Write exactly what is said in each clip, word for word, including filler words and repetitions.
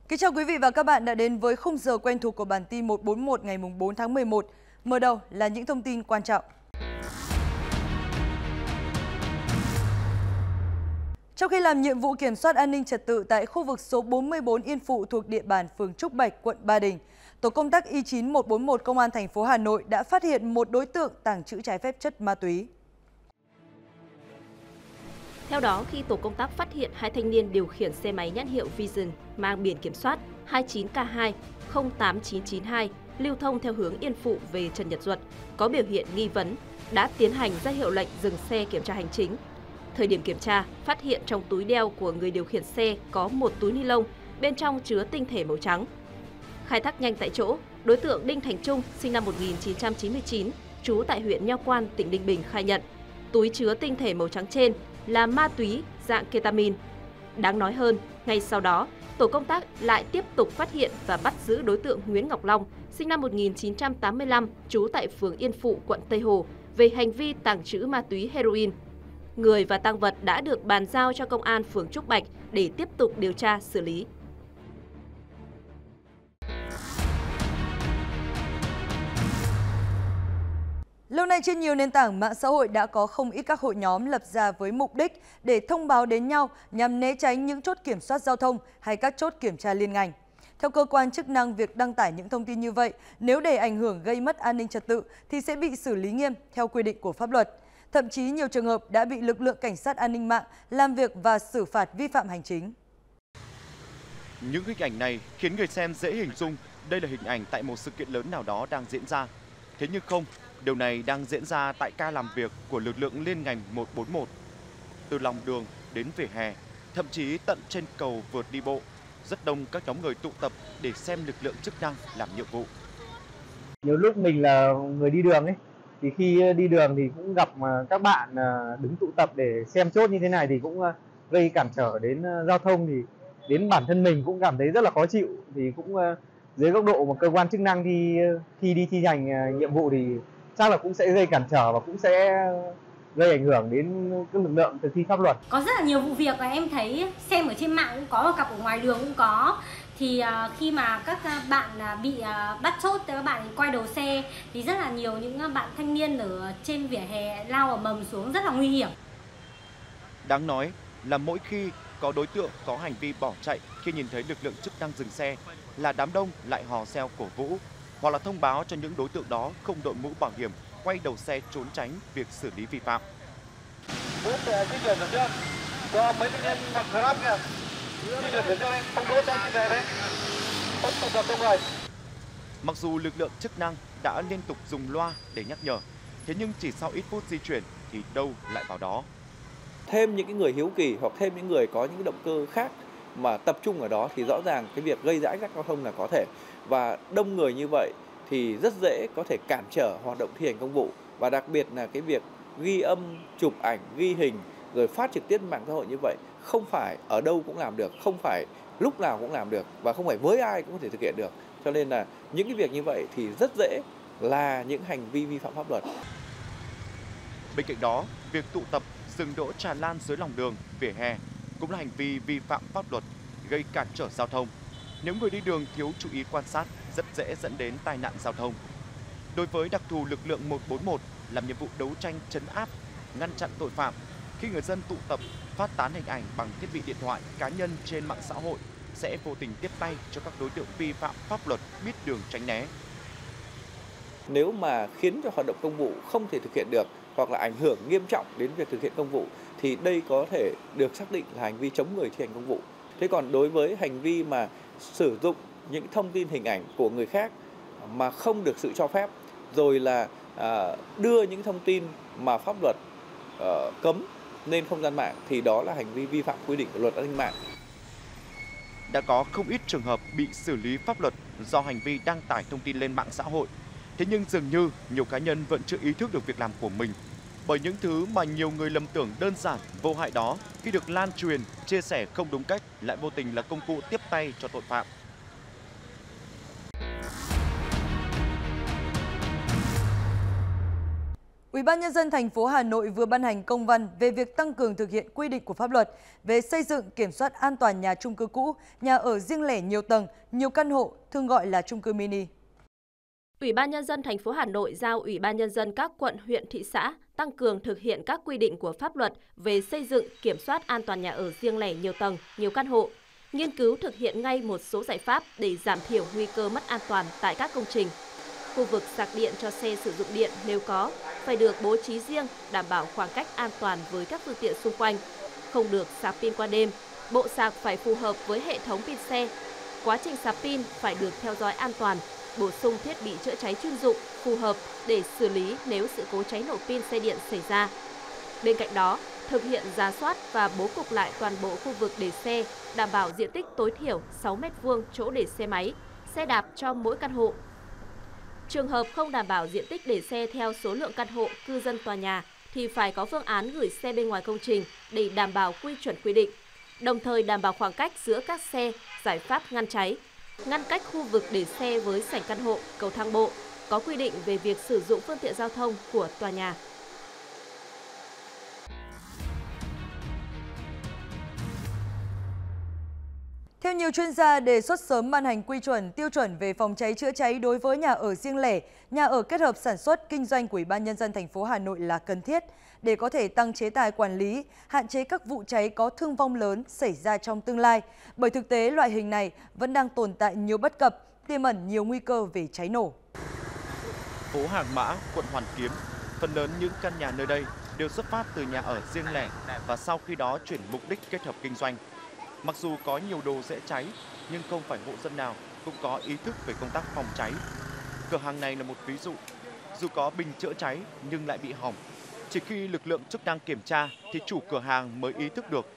Kính chào quý vị và các bạn đã đến với khung giờ quen thuộc của bản tin một bốn một ngày bốn tháng mười một. Mở đầu là những thông tin quan trọng. Trong khi làm nhiệm vụ kiểm soát an ninh trật tự tại khu vực số bốn mươi bốn Yên Phụ thuộc địa bàn phường Trúc Bạch, quận Ba Đình, tổ công tác Y chín một bốn một Công an thành phố Hà Nội đã phát hiện một đối tượng tàng trữ trái phép chất ma túy. Theo đó, khi tổ công tác phát hiện hai thanh niên điều khiển xe máy nhãn hiệu Vision mang biển kiểm soát hai chín K hai không tám chín chín hai lưu thông theo hướng Yên Phụ về Trần Nhật Duật có biểu hiện nghi vấn, đã tiến hành ra hiệu lệnh dừng xe kiểm tra hành chính. Thời điểm kiểm tra, phát hiện trong túi đeo của người điều khiển xe có một túi ni lông, bên trong chứa tinh thể màu trắng. Khai thác nhanh tại chỗ, đối tượng Đinh Thành Trung, sinh năm một nghìn chín trăm chín mươi chín, trú tại huyện Nho Quan, tỉnh Ninh Bình khai nhận, túi chứa tinh thể màu trắng trên là ma túy dạng ketamin. Đáng nói hơn, ngay sau đó, tổ công tác lại tiếp tục phát hiện và bắt giữ đối tượng Nguyễn Ngọc Long, sinh năm một nghìn chín trăm tám mươi lăm, trú tại phường Yên Phụ, quận Tây Hồ, về hành vi tàng trữ ma túy heroin. Người và tang vật đã được bàn giao cho công an phường Trúc Bạch để tiếp tục điều tra xử lý. Lâu nay trên nhiều nền tảng mạng xã hội đã có không ít các hội nhóm lập ra với mục đích để thông báo đến nhau nhằm né tránh những chốt kiểm soát giao thông hay các chốt kiểm tra liên ngành. Theo cơ quan chức năng, việc đăng tải những thông tin như vậy nếu để ảnh hưởng gây mất an ninh trật tự thì sẽ bị xử lý nghiêm theo quy định của pháp luật. Thậm chí nhiều trường hợp đã bị lực lượng cảnh sát an ninh mạng làm việc và xử phạt vi phạm hành chính. Những hình ảnh này khiến người xem dễ hình dung đây là hình ảnh tại một sự kiện lớn nào đó đang diễn ra. Thế nhưng không, điều này đang diễn ra tại ca làm việc của lực lượng liên ngành một bốn một. Từ lòng đường đến vỉa hè, thậm chí tận trên cầu vượt đi bộ, rất đông các nhóm người tụ tập để xem lực lượng chức năng làm nhiệm vụ. Nhiều lúc mình là người đi đường ấy, thì khi đi đường thì cũng gặp các bạn đứng tụ tập để xem chốt như thế này thì cũng gây cản trở đến giao thông, thì đến bản thân mình cũng cảm thấy rất là khó chịu. Thì cũng dưới góc độ một cơ quan chức năng thì khi đi thi hành nhiệm vụ thì chắc là cũng sẽ gây cản trở và cũng sẽ gây ảnh hưởng đến các lực lượng thực thi pháp luật. Có rất là nhiều vụ việc là em thấy xem ở trên mạng cũng có, gặp ở ngoài đường cũng có. Thì uh, khi mà các bạn uh, bị uh, bắt chốt, các bạn quay đầu xe thì rất là nhiều những bạn thanh niên ở trên vỉa hè lao ở mầm xuống, rất là nguy hiểm. Đáng nói là mỗi khi có đối tượng có hành vi bỏ chạy khi nhìn thấy lực lượng chức năng dừng xe là đám đông lại hò reo cổ vũ, hoặc là thông báo cho những đối tượng đó không đội mũ bảo hiểm, quay đầu xe trốn tránh việc xử lý vi phạm. Di chuyển được chưa? Cho mấy thanh niên mặc grab kìa. Di chuyển được cho em, không đỗ xe trên này đấy. Không tập tập đông người. Mặc dù lực lượng chức năng đã liên tục dùng loa để nhắc nhở, thế nhưng chỉ sau ít phút di chuyển thì đâu lại vào đó. Thêm những cái người hiếu kỳ hoặc thêm những người có những cái động cơ khác mà tập trung ở đó thì rõ ràng cái việc gây ra ách tắc giao thông là có thể. Và đông người như vậy thì rất dễ có thể cản trở hoạt động thi hành công vụ, và đặc biệt là cái việc ghi âm, chụp ảnh, ghi hình rồi phát trực tiếp mạng xã hội như vậy không phải ở đâu cũng làm được, không phải lúc nào cũng làm được và không phải với ai cũng có thể thực hiện được. Cho nên là những cái việc như vậy thì rất dễ là những hành vi vi phạm pháp luật. Bên cạnh đó, việc tụ tập dừng đỗ tràn lan dưới lòng đường, vỉa hè cũng là hành vi vi phạm pháp luật, gây cản trở giao thông. Nếu người đi đường thiếu chú ý quan sát, rất dễ dẫn đến tai nạn giao thông. Đối với đặc thù lực lượng một bốn một làm nhiệm vụ đấu tranh trấn áp, ngăn chặn tội phạm, khi người dân tụ tập phát tán hình ảnh bằng thiết bị điện thoại cá nhân trên mạng xã hội sẽ vô tình tiếp tay cho các đối tượng vi phạm pháp luật biết đường tránh né. Nếu mà khiến cho hoạt động công vụ không thể thực hiện được hoặc là ảnh hưởng nghiêm trọng đến việc thực hiện công vụ thì đây có thể được xác định là hành vi chống người thi hành công vụ. Thế còn đối với hành vi mà sử dụng những thông tin hình ảnh của người khác mà không được sự cho phép, rồi là à, đưa những thông tin mà pháp luật à, cấm lên không gian mạng thì đó là hành vi vi phạm quy định của luật an ninh mạng. Đã có không ít trường hợp bị xử lý pháp luật do hành vi đăng tải thông tin lên mạng xã hội. Thế nhưng dường như nhiều cá nhân vẫn chưa ý thức được việc làm của mình. Bởi những thứ mà nhiều người lầm tưởng đơn giản, vô hại đó khi được lan truyền, chia sẻ không đúng cách lại vô tình là công cụ tiếp tay cho tội phạm. Ủy Ủy ban Nhân dân thành phố Hà Nội vừa ban hành công văn về việc tăng cường thực hiện quy định của pháp luật về xây dựng, kiểm soát an toàn nhà chung cư cũ, nhà ở riêng lẻ nhiều tầng, nhiều căn hộ, thường gọi là chung cư mini. Ủy ban Nhân dân thành phố Hà Nội giao Ủy ban Nhân dân các quận, huyện, thị xã tăng cường thực hiện các quy định của pháp luật về xây dựng, kiểm soát an toàn nhà ở riêng lẻ nhiều tầng, nhiều căn hộ, nghiên cứu thực hiện ngay một số giải pháp để giảm thiểu nguy cơ mất an toàn tại các công trình. Khu vực sạc điện cho xe sử dụng điện nếu có phải được bố trí riêng, đảm bảo khoảng cách an toàn với các phương tiện xung quanh, không được sạc pin qua đêm. Bộ sạc phải phù hợp với hệ thống pin xe. Quá trình sạc pin phải được theo dõi an toàn, bổ sung thiết bị chữa cháy chuyên dụng phù hợp để xử lý nếu sự cố cháy nổ pin xe điện xảy ra. Bên cạnh đó, thực hiện rà soát và bố cục lại toàn bộ khu vực để xe, đảm bảo diện tích tối thiểu sáu mét vuông chỗ để xe máy, xe đạp cho mỗi căn hộ. Trường hợp không đảm bảo diện tích để xe theo số lượng căn hộ, cư dân tòa nhà thì phải có phương án gửi xe bên ngoài công trình để đảm bảo quy chuẩn quy định, đồng thời đảm bảo khoảng cách giữa các xe, giải pháp ngăn cháy, ngăn cách khu vực để xe với sảnh căn hộ, cầu thang bộ, có quy định về việc sử dụng phương tiện giao thông của tòa nhà. Theo nhiều chuyên gia, đề xuất sớm ban hành quy chuẩn, tiêu chuẩn về phòng cháy chữa cháy đối với nhà ở riêng lẻ, nhà ở kết hợp sản xuất, kinh doanh của Ủy ban Nhân dân thành phố Hà Nội là cần thiết để có thể tăng chế tài quản lý, hạn chế các vụ cháy có thương vong lớn xảy ra trong tương lai. Bởi thực tế, loại hình này vẫn đang tồn tại nhiều bất cập, tiềm ẩn nhiều nguy cơ về cháy nổ. Phố Hàng Mã, quận Hoàn Kiếm, phần lớn những căn nhà nơi đây đều xuất phát từ nhà ở riêng lẻ và sau khi đó chuyển mục đích kết hợp kinh doanh. Mặc dù có nhiều đồ dễ cháy, nhưng không phải hộ dân nào cũng có ý thức về công tác phòng cháy. Cửa hàng này là một ví dụ. Dù có bình chữa cháy nhưng lại bị hỏng. Chỉ khi lực lượng chức năng kiểm tra thì chủ cửa hàng mới ý thức được.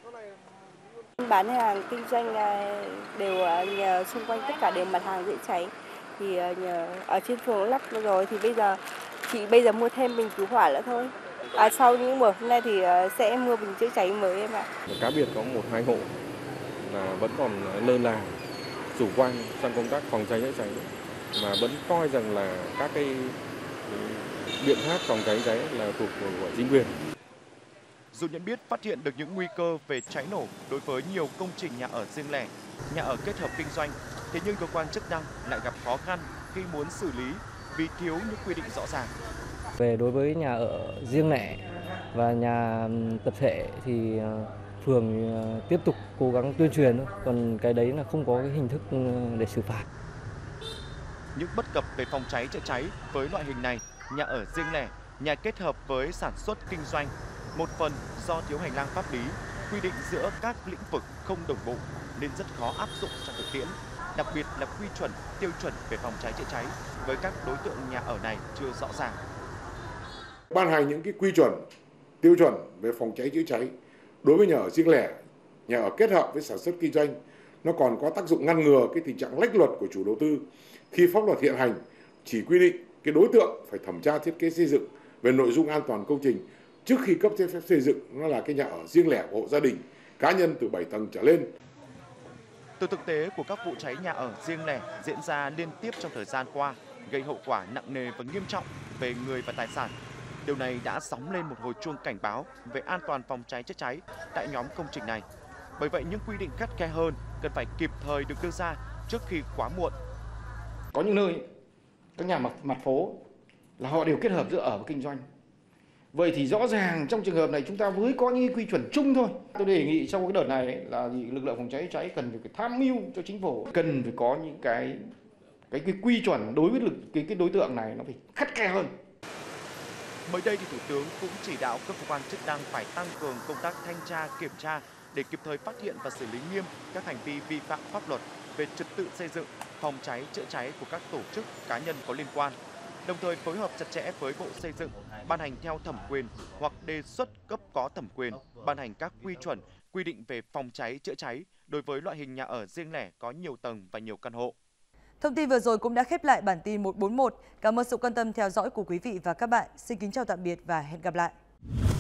Bán hàng kinh doanh đều nhờ xung quanh tất cả đều mặt hàng dễ cháy. Thì nhờ ở trên phường lắp rồi thì bây giờ chị bây giờ mua thêm bình cứu hỏa nữa thôi. À, sau những buổi hôm nay thì sẽ mua bình chữa cháy mới em ạ. Cá biệt có một hai hộ là vẫn còn lơ là, chủ quan trong công tác phòng cháy chữa cháy mà vẫn coi rằng là các cái biện pháp phòng cháy cháy là thuộc của chính quyền. Dù nhận biết phát hiện được những nguy cơ về cháy nổ đối với nhiều công trình nhà ở riêng lẻ, nhà ở kết hợp kinh doanh, thế nhưng cơ quan chức năng lại gặp khó khăn khi muốn xử lý vì thiếu những quy định rõ ràng. Về đối với nhà ở riêng lẻ và nhà tập thể thì phường tiếp tục cố gắng tuyên truyền thôi, còn cái đấy là không có cái hình thức để xử phạt. Những bất cập về phòng cháy chữa cháy với loại hình này, nhà ở riêng lẻ, nhà kết hợp với sản xuất kinh doanh, một phần do thiếu hành lang pháp lý, quy định giữa các lĩnh vực không đồng bộ nên rất khó áp dụng trong thực tiễn. Đặc biệt là quy chuẩn, tiêu chuẩn về phòng cháy chữa cháy với các đối tượng nhà ở này chưa rõ ràng. Ban hành những cái quy chuẩn, tiêu chuẩn về phòng cháy chữa cháy đối với nhà ở riêng lẻ, nhà ở kết hợp với sản xuất kinh doanh, nó còn có tác dụng ngăn ngừa cái tình trạng lách luật của chủ đầu tư khi pháp luật hiện hành chỉ quy định cái đối tượng phải thẩm tra thiết kế xây dựng về nội dung an toàn công trình trước khi cấp giấy phép xây dựng, nó là cái nhà ở riêng lẻ của hộ gia đình, cá nhân từ bảy tầng trở lên. Từ thực tế của các vụ cháy nhà ở riêng lẻ diễn ra liên tiếp trong thời gian qua, gây hậu quả nặng nề và nghiêm trọng về người và tài sản. Điều này đã gióng lên một hồi chuông cảnh báo về an toàn phòng cháy chữa cháy tại nhóm công trình này. Bởi vậy, những quy định khắt khe hơn cần phải kịp thời được đưa ra trước khi quá muộn. Có những nơi, các nhà mặt, mặt phố là họ đều kết hợp giữa ở và kinh doanh. Vậy thì rõ ràng trong trường hợp này chúng ta mới có những quy chuẩn chung thôi. Tôi đề nghị trong cái đợt này là lực lượng phòng cháy chữa cháy cần phải tham mưu cho chính phủ, cần phải có những cái cái, cái quy chuẩn đối với lực cái, cái đối tượng này nó phải khắt khe hơn. Mới đây thì Thủ tướng cũng chỉ đạo các cơ quan chức năng phải tăng cường công tác thanh tra, kiểm tra để kịp thời phát hiện và xử lý nghiêm các hành vi vi phạm pháp luật về trật tự xây dựng, phòng cháy chữa cháy của các tổ chức, cá nhân có liên quan. Đồng thời phối hợp chặt chẽ với Bộ Xây dựng, ban hành theo thẩm quyền hoặc đề xuất cấp có thẩm quyền, ban hành các quy chuẩn, quy định về phòng cháy chữa cháy đối với loại hình nhà ở riêng lẻ có nhiều tầng và nhiều căn hộ. Thông tin vừa rồi cũng đã khép lại bản tin một bốn một. Cảm ơn sự quan tâm theo dõi của quý vị và các bạn. Xin kính chào tạm biệt và hẹn gặp lại.